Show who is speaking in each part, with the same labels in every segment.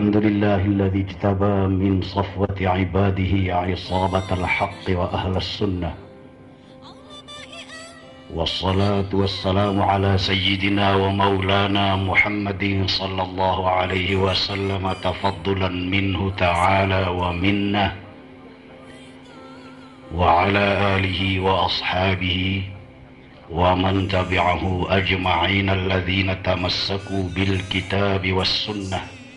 Speaker 1: الحمد لله الذي اجتبى من صفوة عباده عصابة الحق وأهل السنة، والصلاة والسلام على سيدنا ومولانا محمد صلى الله عليه وسلم تفضلا منه تعالى ومنه، وعلى آله وأصحابه ومن تبعه أجمعين الذين تمسكوا بالكتاب والسنة.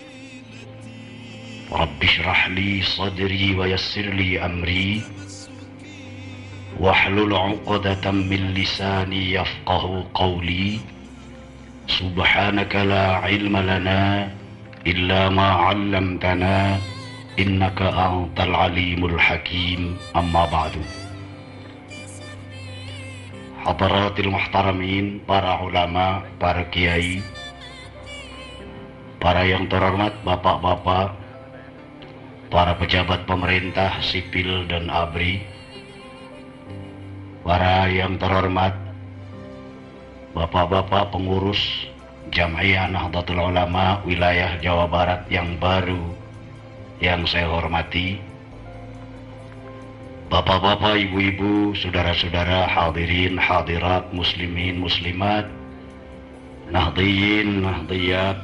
Speaker 1: رب اشرح لي صدري ويسر لي أمري واحلل عقدة من لساني يفقه قولي. سبحانك لا علم لنا إلا ما علمتنا إنك أنت العليم الحكيم. أما بعد. Hadaratil muhtaramin, para ulama, para kiai, para yang terhormat bapak-bapak, para pejabat pemerintah sipil dan ABRI, para yang terhormat bapak-bapak pengurus Jam'iyah Nahdlatul Ulama wilayah Jawa Barat yang baru yang saya hormati, bapak-bapak, ibu-ibu, saudara-saudara, hadirin, hadirat, muslimin, muslimat, nahdiyin, nahdiyat.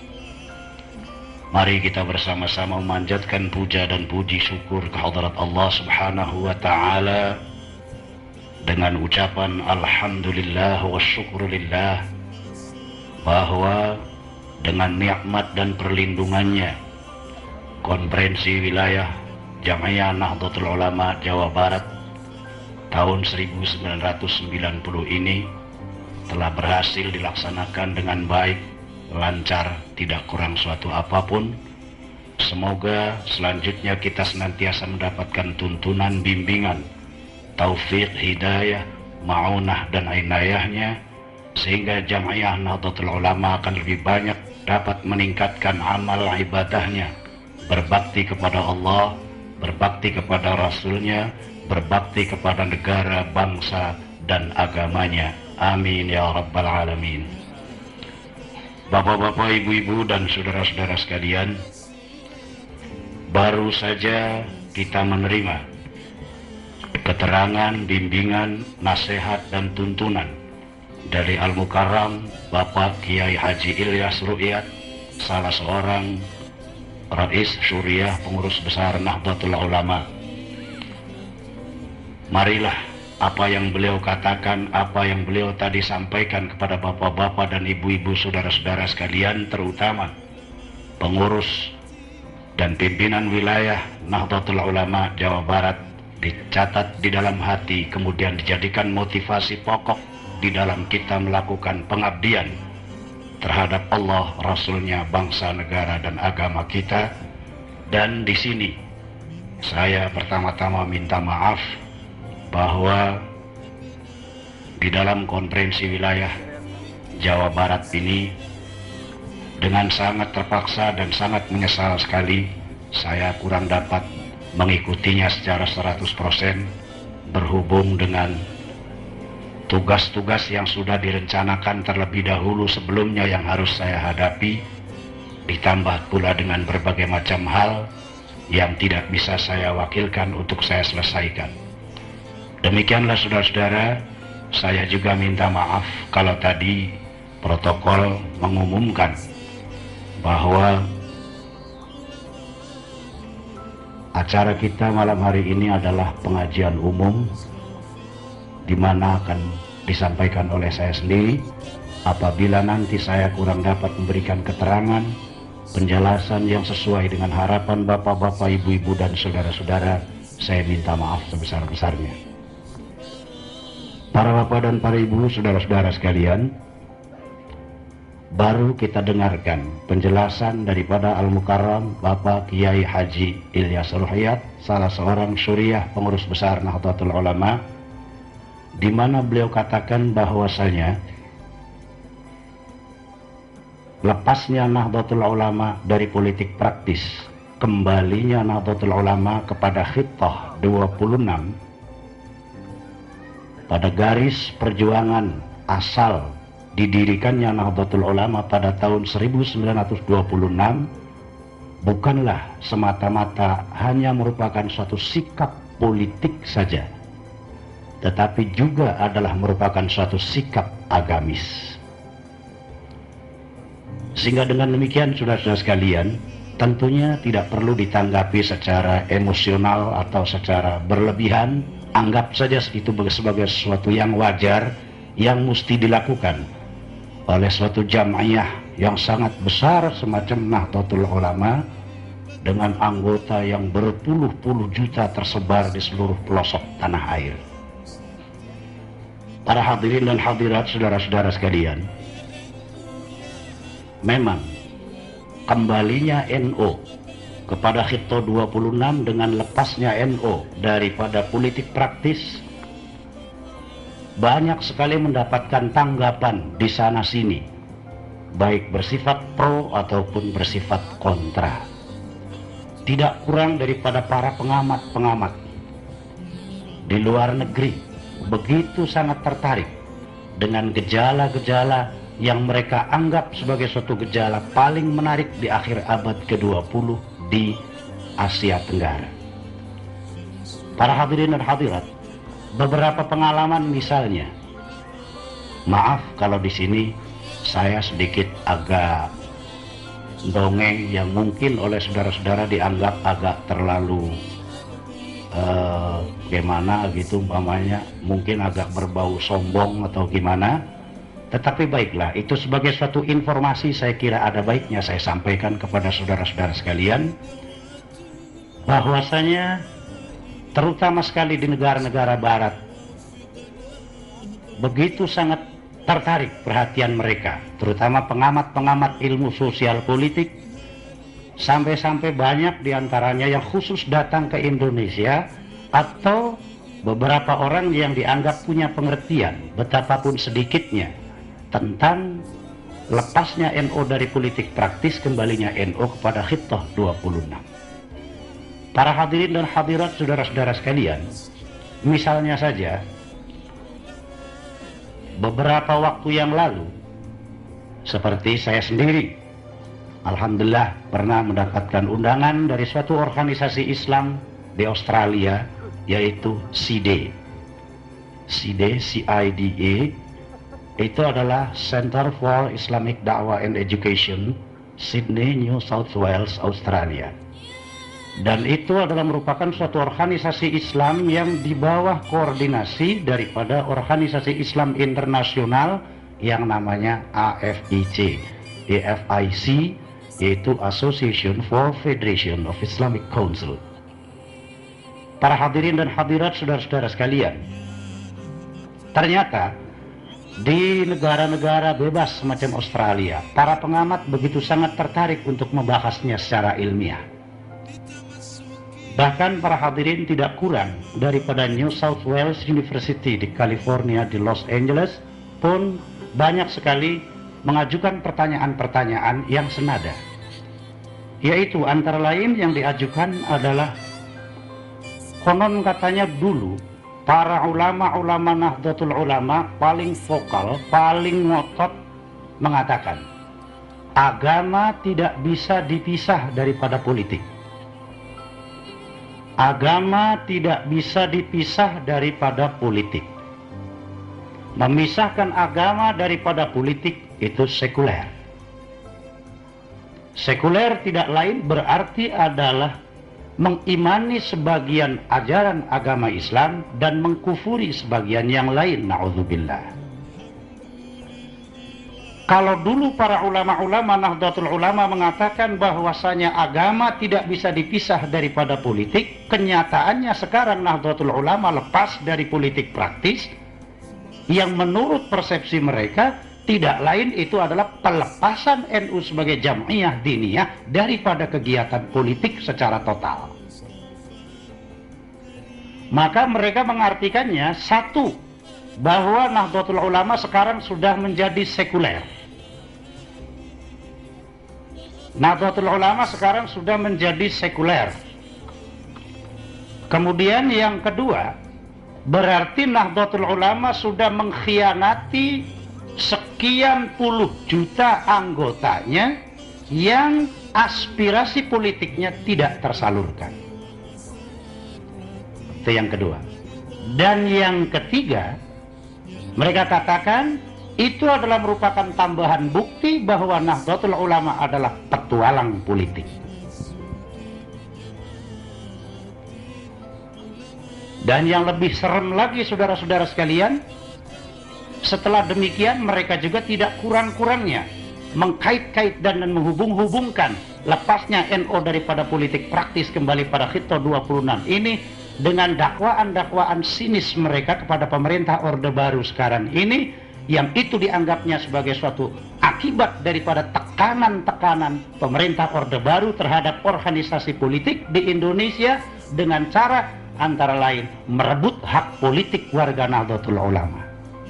Speaker 1: Mari kita bersama-sama memanjatkan puja dan puji syukur kehadirat Allah Subhanahu wa Ta'ala dengan ucapan alhamdulillah wa syukurillah, bahwa dengan nikmat dan perlindungannya Konferensi Wilayah Jam'iyah Nahdlatul Ulama Jawa Barat tahun 1990 ini telah berhasil dilaksanakan dengan baik, lancar, tidak kurang suatu apapun. Semoga selanjutnya kita senantiasa mendapatkan tuntunan, bimbingan, taufik, hidayah, ma'unah dan inayahnya, sehingga Jam'iyah Nahdlatul Ulama akan lebih banyak dapat meningkatkan amal ibadahnya, berbakti kepada Allah, berbakti kepada Rasulnya, berbakti kepada negara, bangsa, dan agamanya. Amin ya Rabbal Alamin. Bapak-bapak, ibu-ibu, dan saudara-saudara sekalian, baru saja kita menerima keterangan, bimbingan, nasihat, dan tuntunan dari Al-Mukarram Bapak Kiai Haji Ilyas Ru'yat, salah seorang Rais Syuriah Pengurus Besar Nahdlatul Ulama. Marilah apa yang beliau katakan, apa yang beliau tadi sampaikan kepada bapak-bapak dan ibu-ibu, saudara-saudara sekalian, terutama pengurus dan pimpinan wilayah Nahdlatul Ulama Jawa Barat, dicatat di dalam hati, kemudian dijadikan motivasi pokok di dalam kita melakukan pengabdian terhadap Allah, Rasulnya, bangsa, negara, dan agama kita. Dan di sini saya pertama-tama minta maaf bahwa di dalam konferensi wilayah Jawa Barat ini dengan sangat terpaksa dan sangat menyesal sekali saya kurang dapat mengikutinya secara 100% berhubung dengan tugas-tugas yang sudah direncanakan terlebih dahulu sebelumnya yang harus saya hadapi, ditambah pula dengan berbagai macam hal yang tidak bisa saya wakilkan untuk saya selesaikan. Demikianlah saudara-saudara, saya juga minta maaf kalau tadi protokol mengumumkan bahwa acara kita malam hari ini adalah pengajian umum, di mana akan disampaikan oleh saya sendiri. Apabila nanti saya kurang dapat memberikan keterangan, penjelasan yang sesuai dengan harapan bapak-bapak, ibu-ibu, dan saudara-saudara, saya minta maaf sebesar-besarnya. Para bapak dan para ibu, saudara-saudara sekalian, baru kita dengarkan penjelasan daripada Al-Mukarram Bapak Kiai Haji Ilyas Ru'yat, salah seorang Syuriah Pengurus Besar Nahdlatul Ulama, di mana beliau katakan bahwasanya lepasnya Nahdlatul Ulama dari politik praktis, kembalinya Nahdlatul Ulama kepada Khittah 26 pada garis perjuangan asal didirikannya Nahdlatul Ulama pada tahun 1926 bukanlah semata-mata hanya merupakan suatu sikap politik saja, tetapi juga adalah merupakan suatu sikap agamis. Sehingga dengan demikian, saudara-saudara sekalian, tentunya tidak perlu ditanggapi secara emosional atau secara berlebihan. Anggap saja itu sebagai sesuatu yang wajar, yang mesti dilakukan oleh suatu jamaah yang sangat besar semacam Nahdlatul Ulama, dengan anggota yang berpuluh-puluh juta tersebar di seluruh pelosok tanah air. Para hadirin dan hadirat, saudara-saudara sekalian, memang kembalinya NU kepada Khittah 26 dengan lepasnya NU daripada politik praktis banyak sekali mendapatkan tanggapan di sana sini, baik bersifat pro ataupun bersifat kontra. Tidak kurang daripada para pengamat-pengamat di luar negeri begitu sangat tertarik dengan gejala-gejala yang mereka anggap sebagai suatu gejala paling menarik di akhir abad ke-20 di Asia Tenggara. Para hadirin dan hadirat, beberapa pengalaman misalnya, maaf kalau di sini saya sedikit agak dongeng yang mungkin oleh saudara-saudara dianggap agak terlalu gimana gitu, umpamanya mungkin agak berbau sombong atau gimana. Tetapi baiklah, itu sebagai suatu informasi saya kira ada baiknya saya sampaikan kepada saudara-saudara sekalian, bahwasanya terutama sekali di negara-negara barat begitu sangat tertarik perhatian mereka, terutama pengamat-pengamat ilmu sosial politik, sampai-sampai banyak diantaranya yang khusus datang ke Indonesia, atau beberapa orang yang dianggap punya pengertian betapapun sedikitnya tentang lepasnya NU dari politik praktis, kembalinya NU kepada Khittah 26. Para hadirin dan hadirat, saudara-saudara sekalian, misalnya saja beberapa waktu yang lalu, seperti saya sendiri, alhamdulillah pernah mendapatkan undangan dari suatu organisasi Islam di Australia, yaitu CIDE. CIDE itu adalah Center for Islamic Da'wah and Education, Sydney, New South Wales, Australia. Dan itu adalah merupakan suatu organisasi Islam yang di bawah koordinasi daripada organisasi Islam internasional yang namanya AFIC, AFIC, yaitu Association for Federation of Islamic Council. Para hadirin dan hadirat, saudara-saudara sekalian, ternyata di negara-negara bebas semacam Australia, para pengamat begitu sangat tertarik untuk membahasnya secara ilmiah. Bahkan para hadirin tidak kurang daripada New South Wales University di California, di Los Angeles pun banyak sekali mengajukan pertanyaan-pertanyaan yang senada. Yaitu antara lain yang diajukan adalah, konon katanya dulu para ulama-ulama Nahdlatul Ulama paling vokal, paling ngotot mengatakan agama tidak bisa dipisah daripada politik. Agama tidak bisa dipisah daripada politik. Memisahkan agama daripada politik itu sekuler. Sekuler tidak lain berarti adalah mengimani sebagian ajaran agama Islam dan mengkufuri sebagian yang lain, na'udzubillah. Kalau dulu para ulama-ulama Nahdlatul Ulama mengatakan bahwasanya agama tidak bisa dipisah daripada politik, kenyataannya sekarang Nahdlatul Ulama lepas dari politik praktis yang menurut persepsi mereka tidak lain itu adalah pelepasan NU sebagai jam'iyah diniyah daripada kegiatan politik secara total. Maka mereka mengartikannya, satu, bahwa Nahdlatul Ulama sekarang sudah menjadi sekuler. Nahdlatul Ulama sekarang sudah menjadi sekuler. Kemudian yang kedua, berarti Nahdlatul Ulama sudah mengkhianati sekian puluh juta anggotanya yang aspirasi politiknya tidak tersalurkan. Itu yang kedua. Dan yang ketiga, mereka katakan itu adalah merupakan tambahan bukti bahwa Nahdlatul Ulama adalah petualang politik. Dan yang lebih serem lagi, saudara-saudara sekalian, setelah demikian mereka juga tidak kurang-kurangnya mengkait-kait dan menghubung-hubungkan lepasnya NU daripada politik praktis kembali pada Khitah 26 ini dengan dakwaan-dakwaan sinis mereka kepada pemerintah Orde Baru sekarang ini, yang itu dianggapnya sebagai suatu akibat daripada tekanan-tekanan pemerintah Orde Baru terhadap organisasi politik di Indonesia dengan cara antara lain merebut hak politik warga Nahdlatul Ulama.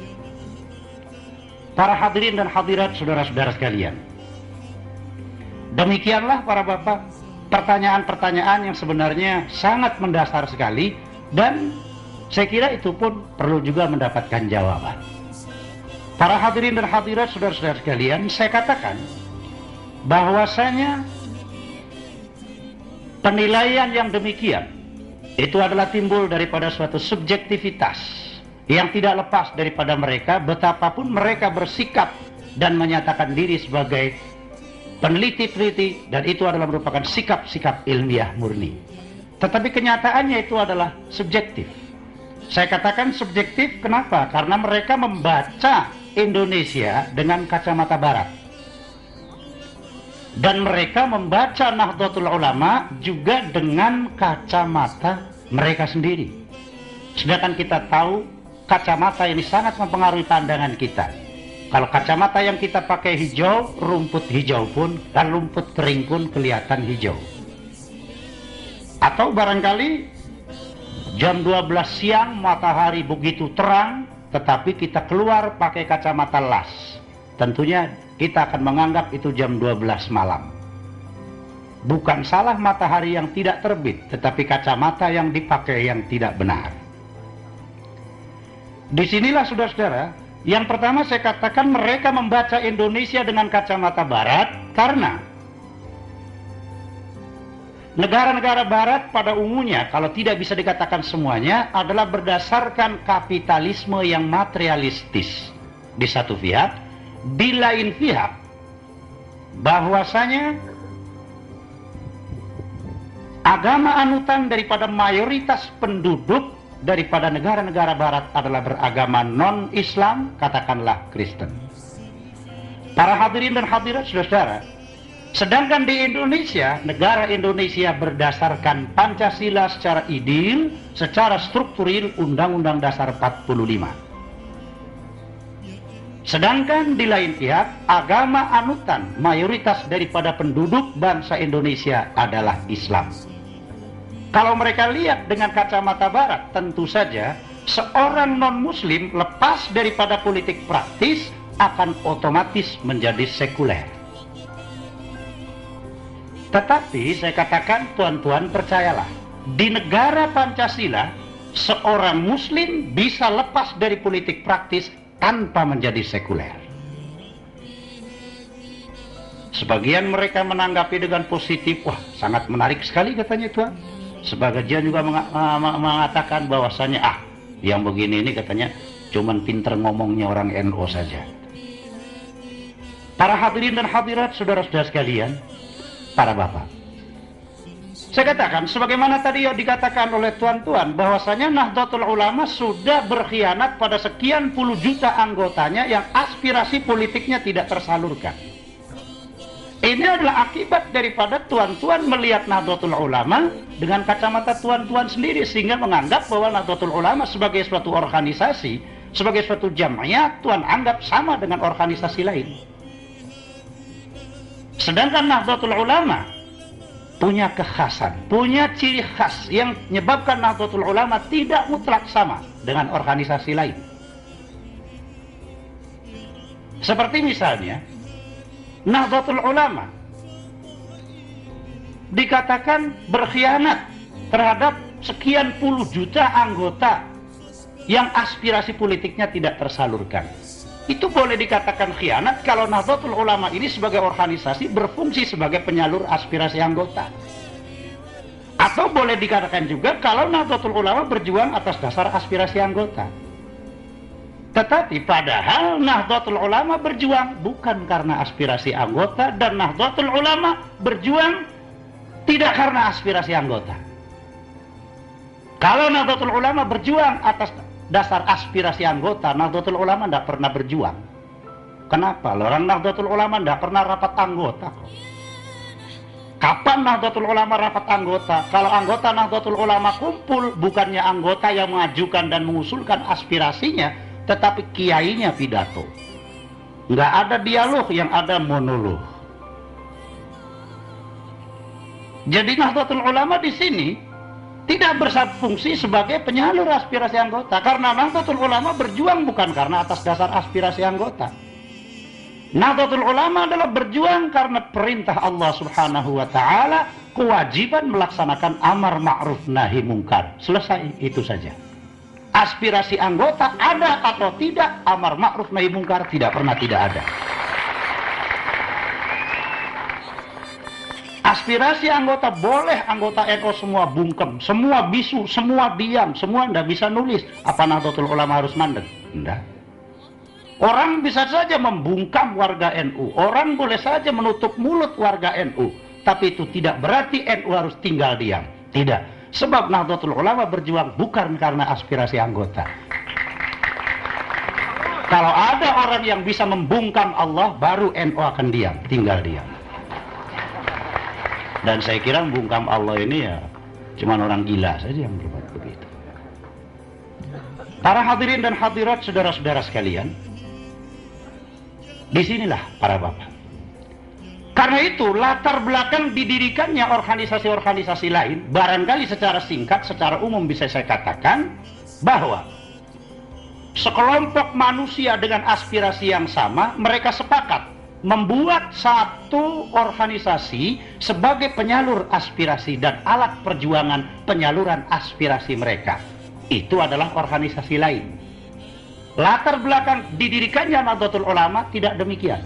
Speaker 1: Para hadirin dan hadirat, saudara-saudara sekalian, demikianlah para bapak pertanyaan-pertanyaan yang sebenarnya sangat mendasar sekali, dan saya kira itu pun perlu juga mendapatkan jawaban. Para hadirin dan hadirat, saudara-saudara sekalian, saya katakan bahwasanya penilaian yang demikian itu adalah timbul daripada suatu subjektivitas yang tidak lepas daripada mereka, betapapun mereka bersikap dan menyatakan diri sebagai peneliti-peneliti, dan itu adalah merupakan sikap-sikap ilmiah murni. Tetapi kenyataannya itu adalah subjektif. Saya katakan subjektif, kenapa? Karena mereka membaca Indonesia dengan kacamata barat. Dan mereka membaca Nahdlatul Ulama juga dengan kacamata mereka sendiri. Sedangkan kita tahu kacamata ini sangat mempengaruhi pandangan kita. Kalau kacamata yang kita pakai hijau, rumput hijau pun dan rumput kering pun kelihatan hijau. Atau barangkali jam 12 siang matahari begitu terang, tetapi kita keluar pakai kacamata las. Tentunya kita akan menganggap itu jam 12 malam. Bukan salah matahari yang tidak terbit, tetapi kacamata yang dipakai yang tidak benar. Disinilah saudara-saudara, yang pertama saya katakan mereka membaca Indonesia dengan kacamata barat, karena negara-negara barat pada umumnya, kalau tidak bisa dikatakan semuanya, adalah berdasarkan kapitalisme yang materialistis di satu pihak. Di lain pihak, bahwasanya agama anutan daripada mayoritas penduduk daripada negara-negara barat adalah beragama non-Islam, katakanlah Kristen. Para hadirin dan hadirat, saudara-saudara, sedangkan di Indonesia, negara Indonesia berdasarkan Pancasila secara ideal, secara strukturil Undang-Undang Dasar 45. Sedangkan di lain pihak, agama anutan mayoritas daripada penduduk bangsa Indonesia adalah Islam. Kalau mereka lihat dengan kacamata barat, tentu saja seorang non-muslim lepas daripada politik praktis akan otomatis menjadi sekuler. Tetapi saya katakan, tuan-tuan percayalah, di negara Pancasila seorang muslim bisa lepas dari politik praktis tanpa menjadi sekuler. Sebagian mereka menanggapi dengan positif, wah sangat menarik sekali katanya tuan. Sebagian juga mengatakan bahwasanya yang begini ini katanya cuman pinter ngomongnya orang NU saja. Para hadirin dan hadirat, saudara-saudara sekalian, para bapak, saya katakan sebagaimana tadi yang dikatakan oleh tuan-tuan, bahwasanya Nahdlatul Ulama sudah berkhianat pada sekian puluh juta anggotanya yang aspirasi politiknya tidak tersalurkan. Ini adalah akibat daripada tuan-tuan melihat Nahdlatul Ulama dengan kacamata tuan-tuan sendiri, sehingga menganggap bahwa Nahdlatul Ulama sebagai suatu organisasi, sebagai suatu jamaah, tuan anggap sama dengan organisasi lain. Sedangkan Nahdlatul Ulama punya kekhasan, punya ciri khas yang menyebabkan Nahdlatul Ulama tidak mutlak sama dengan organisasi lain. Seperti misalnya Nahdlatul Ulama dikatakan berkhianat terhadap sekian puluh juta anggota yang aspirasi politiknya tidak tersalurkan. itu boleh dikatakan khianat kalau Nahdlatul Ulama ini sebagai organisasi berfungsi sebagai penyalur aspirasi anggota. Atau boleh dikatakan juga kalau Nahdlatul Ulama berjuang atas dasar aspirasi anggota. Tetapi padahal Nahdlatul Ulama berjuang bukan karena aspirasi anggota, dan Nahdlatul Ulama berjuang tidak karena aspirasi anggota. Kalau Nahdlatul Ulama berjuang atas dasar aspirasi anggota, Nahdlatul Ulama tidak pernah berjuang. Kenapa? Orang Nahdlatul Ulama tidak pernah rapat anggota. Kapan Nahdlatul Ulama rapat anggota? Kalau anggota Nahdlatul Ulama kumpul, bukannya anggota yang mengajukan dan mengusulkan aspirasinya, tetapi kiainya pidato. Nggak ada dialog, yang ada monolog. Jadi Nahdlatul Ulama di sini tidak berfungsi sebagai penyalur aspirasi anggota, karena Nahdlatul Ulama berjuang bukan karena atas dasar aspirasi anggota. Nahdlatul Ulama adalah berjuang karena perintah Allah Subhanahu wa taala, kewajiban melaksanakan amar ma'ruf nahi mungkar. Selesai, itu saja. Aspirasi anggota ada atau tidak, amar ma'ruf nahi mungkar tidak pernah tidak ada. Aspirasi anggota boleh anggota NU semua bungkem, semua bisu, semua diam, semua ndak bisa nulis. Apa Nahdlatul Ulama harus mandek? Enggak. Orang bisa saja membungkam warga NU, orang boleh saja menutup mulut warga NU, tapi itu tidak berarti NU harus tinggal diam. Tidak. Sebab Nahdlatul Ulama berjuang bukan karena aspirasi anggota. Kalau ada orang yang bisa membungkam Allah, baru NU akan diam, tinggal diam. Dan saya kira membungkam Allah ini ya cuma orang gila saja yang berbuat begitu. Para hadirin dan hadirat, saudara-saudara sekalian, disinilah para bapak. Karena itu latar belakang didirikannya organisasi-organisasi lain, barangkali secara singkat, secara umum bisa saya katakan bahwa sekelompok manusia dengan aspirasi yang sama, mereka sepakat membuat satu organisasi sebagai penyalur aspirasi dan alat perjuangan penyaluran aspirasi mereka. Itu adalah organisasi lain. Latar belakang didirikannya Nahdlatul Ulama tidak demikian.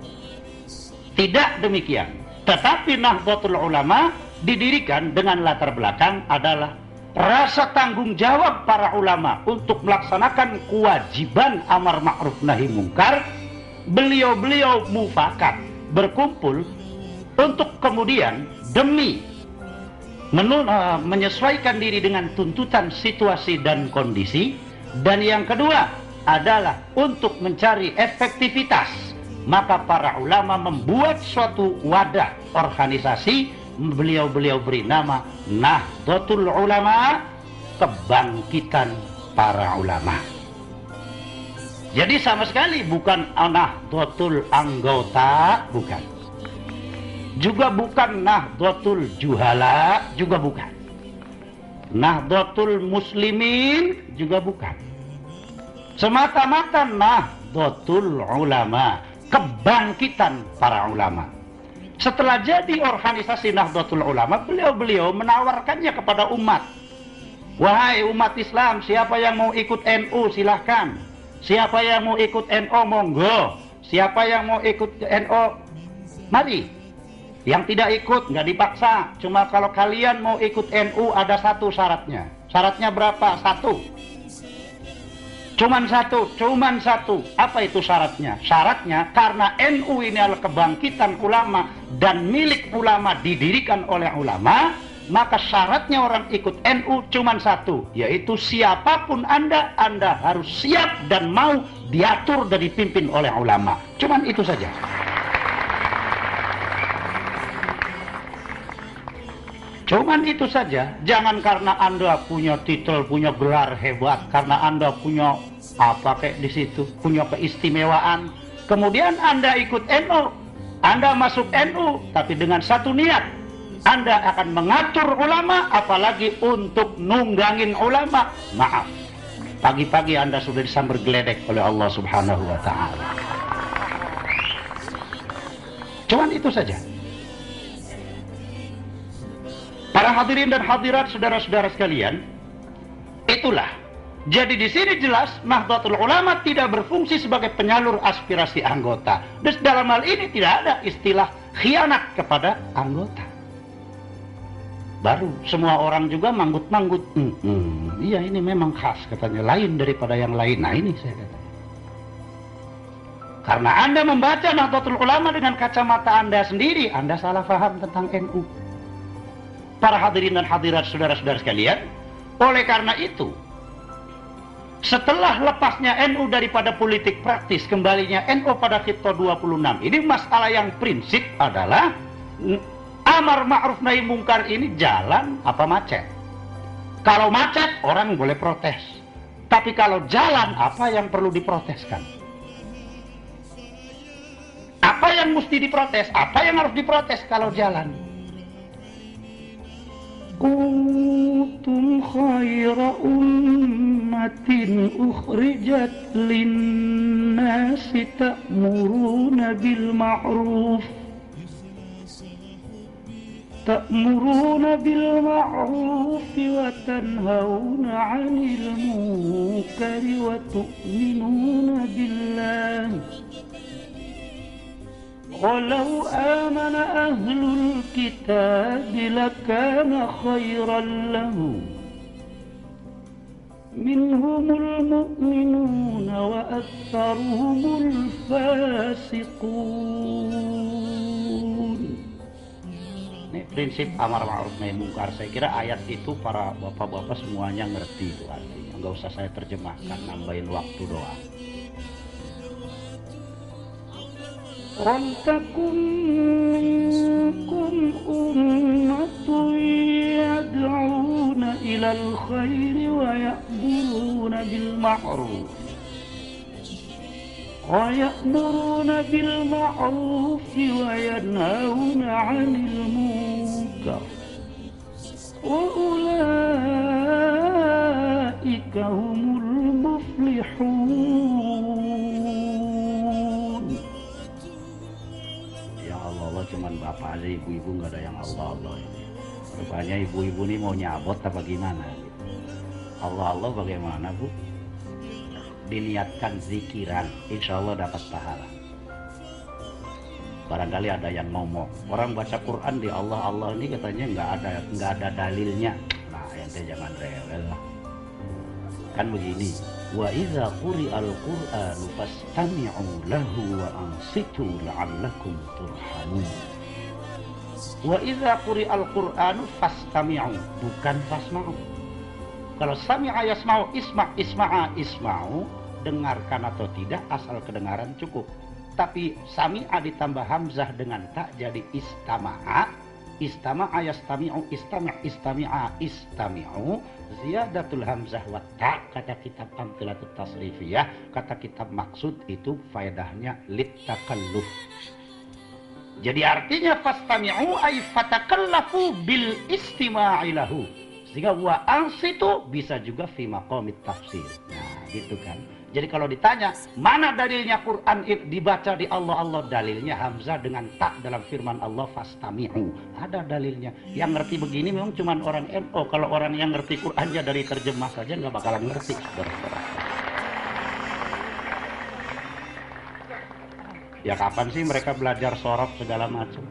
Speaker 1: Tidak demikian. Tetapi Nahdlatul Ulama didirikan dengan latar belakang adalah rasa tanggung jawab para ulama untuk melaksanakan kewajiban amar ma'ruf nahi mungkar. Beliau-beliau mufakat berkumpul untuk kemudian demi menyesuaikan diri dengan tuntutan situasi dan kondisi, dan yang kedua adalah untuk mencari efektivitas. Maka para ulama membuat suatu wadah organisasi, beliau-beliau beri nama Nahdlatul Ulama, kebangkitan para ulama. Jadi sama sekali bukan Nahdlatul anggota, bukan. Juga bukan Nahdlatul juhala, juga bukan. Nahdlatul muslimin, juga bukan. Semata-mata Nahdlatul Ulama, kebangkitan para ulama. Setelah jadi organisasi Nahdlatul Ulama, beliau-beliau menawarkannya kepada umat. Wahai umat Islam, siapa yang mau ikut NU silahkan. Siapa yang mau ikut NU monggo. Siapa yang mau ikut NU mari. Yang tidak ikut nggak dipaksa. Cuma kalau kalian mau ikut NU ada satu syaratnya. Syaratnya berapa? Satu. Cuman satu. Apa itu syaratnya? Syaratnya karena NU ini adalah kebangkitan ulama dan milik ulama, didirikan oleh ulama, maka syaratnya orang ikut NU cuman satu, yaitu siapapun Anda harus siap dan mau diatur dan dipimpin oleh ulama. Cuman itu saja. Cuman itu saja. Jangan karena Anda punya titel, punya gelar hebat, karena Anda punya apa kayak di situ, punya keistimewaan, kemudian Anda ikut NU, Anda masuk NU, tapi dengan satu niat, Anda akan mengatur ulama, apalagi untuk nunggangin ulama. Maaf, pagi-pagi Anda sudah disambar geledek oleh Allah Subhanahu wa ta'ala. Cuman itu saja. Para hadirin dan hadirat, saudara-saudara sekalian, itulah
Speaker 2: Jadi di sini jelas Nahdlatul Ulama tidak berfungsi sebagai penyalur aspirasi anggota. Dan dalam hal ini tidak ada istilah khianat kepada anggota. Baru semua orang juga manggut-manggut. Iya ini memang khas katanya, lain daripada yang lain. Nah ini saya kata. Karena Anda membaca Nahdlatul Ulama dengan kacamata Anda sendiri, Anda salah paham tentang NU. Para hadirin dan hadirat saudara-saudara sekalian, oleh karena itu, setelah lepasnya NU daripada politik praktis, kembalinya NU pada Khitah 26, ini masalah yang prinsip adalah amar ma'ruf nahi mungkar ini jalan apa macet. Kalau macet, orang boleh protes. Tapi kalau jalan, apa yang perlu diproteskan? Apa yang mesti diprotes? Apa yang harus diprotes kalau jalan? Kuntum khaira ummatin ukhrijat linnasi ta'muruna bil ma'ruf wa tanhauna 'anil munkari wa tu'minuna billah. Walau amana ahlul kitab lakana khairan lahum minhumul mu'minuna wa aktsaruhumul fasiqun. Ini prinsip amar ma'ruf nahi mungkar. Saya kira ayat itu para bapak-bapak semuanya ngerti itu artinya. Enggak usah saya terjemahkan, nambahin waktu doang. Waltakum minkum ummatun yad'una ilal khairi wa ya'muruna bil ma'ruf wa yanhauna 'anil munkar wa ulaika humul muflihun. Allah cuman bapak aja, ibu-ibu nggak ada yang Allah ini. Rupanya ibu-ibu ini mau nyabot apa gimana gitu. Allah bagaimana Bu? Diniatkan zikiran, insya Allah dapat pahala. Barangkali ada yang ngomong, orang baca Quran di Allah ini katanya nggak ada dalilnya. Nah ente jangan rewel lah. Kan begini, wa idza quri'al qur'anu fastami'u lahu wa ansitu la'allakum turhamun. Wa idza quri'al qur'anu fastami'u, bukan fasma'u. Kalau sami'a yasma'u, isma'u, dengarkan atau tidak, asal kedengaran cukup. Tapi sami'a ditambah hamzah dengan tak jadi istama'a. Istama'a yastami'u, istami'u, ziyadatul hamzah wa ta, kata kitab Amthilatut Tasrifiyah, kata kitab maksud itu faedahnya litakalluf. Jadi artinya fastami'u ay fatakallafu bil istima'i lahu. Sehingga wa ansitu bisa juga fi maqamit tafsir. Nah, gitu kan. Jadi kalau ditanya, mana dalilnya Quran dibaca di Allah, dalilnya hamzah dengan tak dalam firman Allah fastami'u. Ada dalilnya. Yang ngerti begini memang cuma orang NU. Kalau orang yang ngerti Qurannya dari terjemah saja nggak bakalan ngerti. Ya kapan sih mereka belajar sorof segala macam?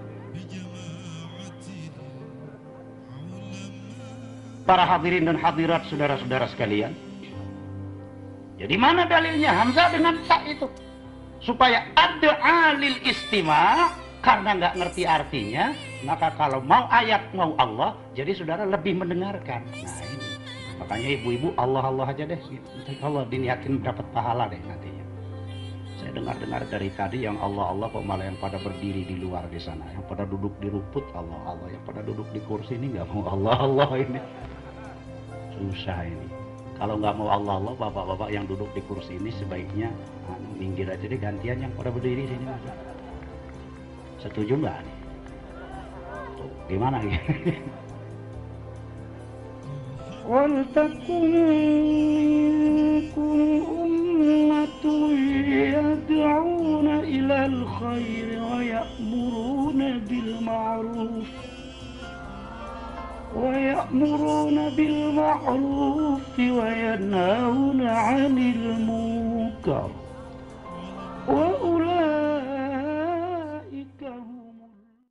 Speaker 2: Para hadirin dan hadirat saudara-saudara sekalian, jadi mana dalilnya hamzah dengan tak itu? Supaya ada alil istima', karena nggak ngerti artinya, maka kalau mau ayat mau Allah, jadi saudara lebih mendengarkan. Nah ini, makanya ibu-ibu Allah aja deh. Allah diniatin dapat pahala deh nantinya. Saya dengar dari tadi yang Allah kok malah yang pada berdiri di luar di sana, yang pada duduk di rumput Allah, yang pada duduk di kursi ini nggak mau Allah ini. Susah ini. Kalau nggak mau Allah, bapak-bapak yang duduk di kursi ini sebaiknya minggir aja deh, gantian yang pada berdiri sini. Setuju nggak nih? Tuh, gimana gitu? Waltakum minkum ummatun yad'una ilal khairi wa ya'muruna bil ma'ruf ويأمرون بالمعروف وينهون anil munkar